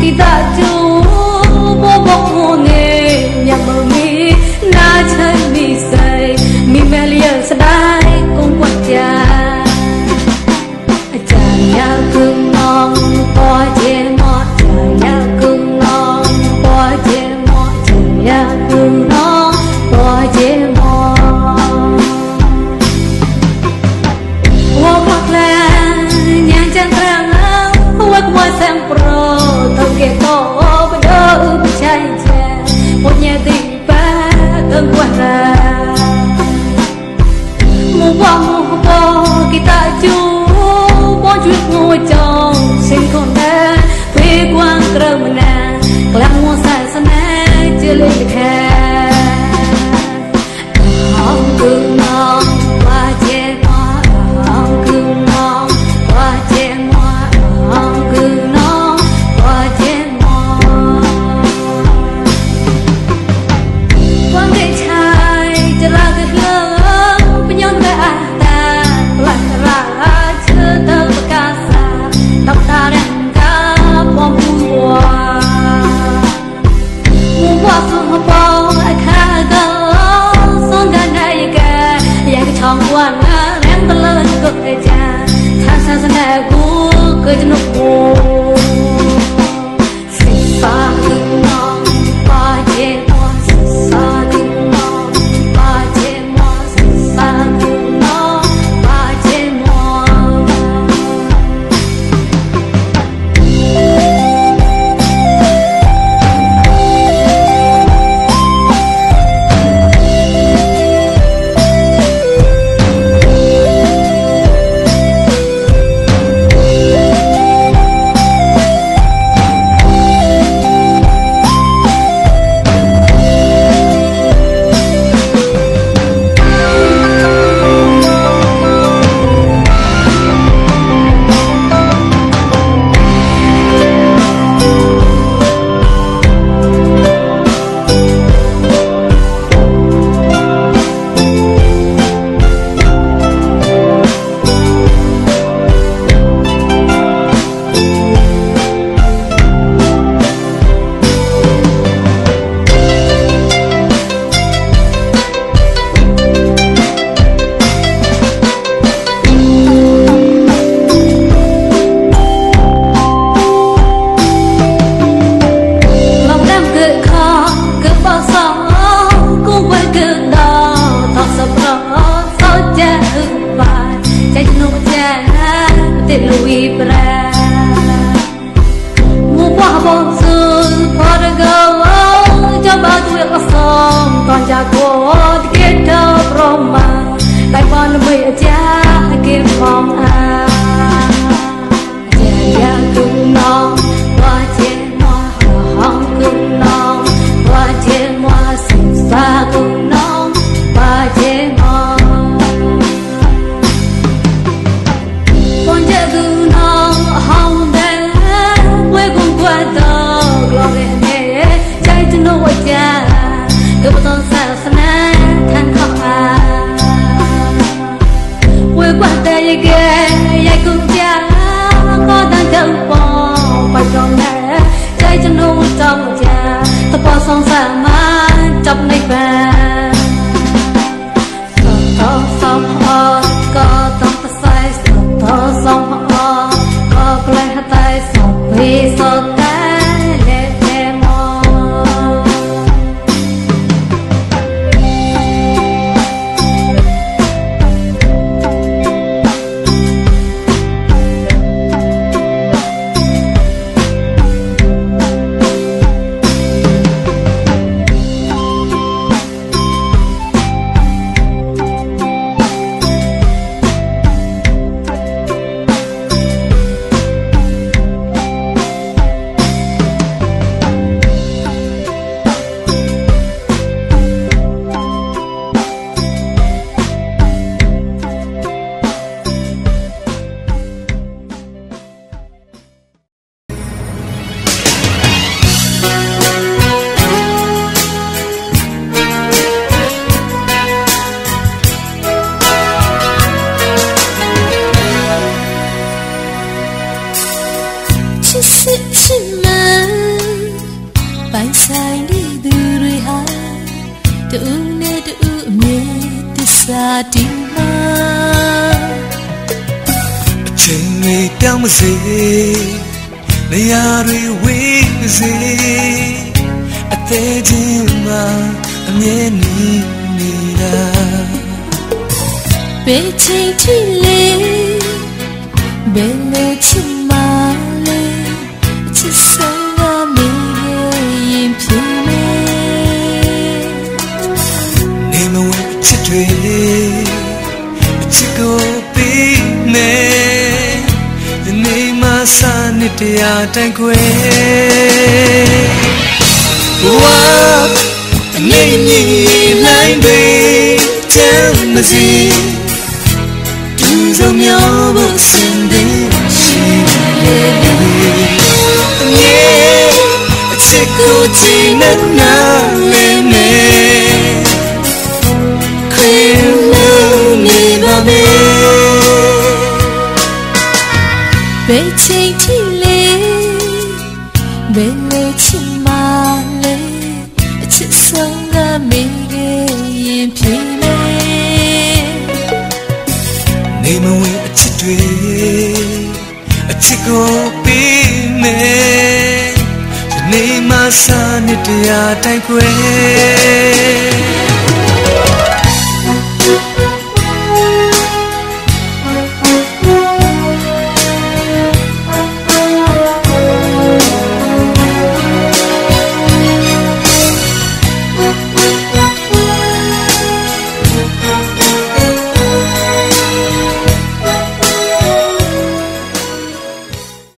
kita chú bố bố nghề nhà bờ mi na chân mi say mi mẹ liền sẽ đai cùng quạt trà trà nhà cưng non qua che mọt trà nhà cưng non qua che mọt trà nhà cưng non qua che mọt hoa hoặc là nhà chân trăng hoa qua sang pro tàu kẹt to bên đâu chạy chè một nhà tình ba cơn qua ra mua qua mua qua kita chú bó chuyện ngồi trong xin con ta về quang cờ mình à làm mua xài xanh á chưa lên được hè hồng cưng non qua che hoa hồng cưng non qua che hoa hồng cưng non qua che hoa quang để traiจะลาcái hương bên nhau với anh ta lại ra chưa tới cả xa đọc ta đang cả bom bùa mua qua phương bao ai khá gỡ son đàn này cả ya cái chong quan em ta lên cười cha tha sa sa nè gu cười cho nó buồn xa cưng non ba che hoa xa cưng non ba che hoa xa cưng non ba che hoa xa tim ma Trình người đeo mà gì Này à rồi quý gì À thế chứ mà À nhé ni ni ra Bê trình thi lê Bê lê chim ma lê Chỉ sống ngã mê yên phía mê Nê mà quên chết thuê Chỉ có bí mê Nê mà xa nê tê à tranh quê Wow Nê nhị lại bê Chẳng mà gì Dù dòng nhau bước xin đến Nghe Chỉ có chỉ nâng nà lê mê Khuyên lưu nì bà bê Bê trình thi lê Bê lê chim ma lê Chỉ sống ngã mê yên phía mê Nê mà quên chết thuê Chỉ có bí mê Nê mà xa nê tê à tranh quê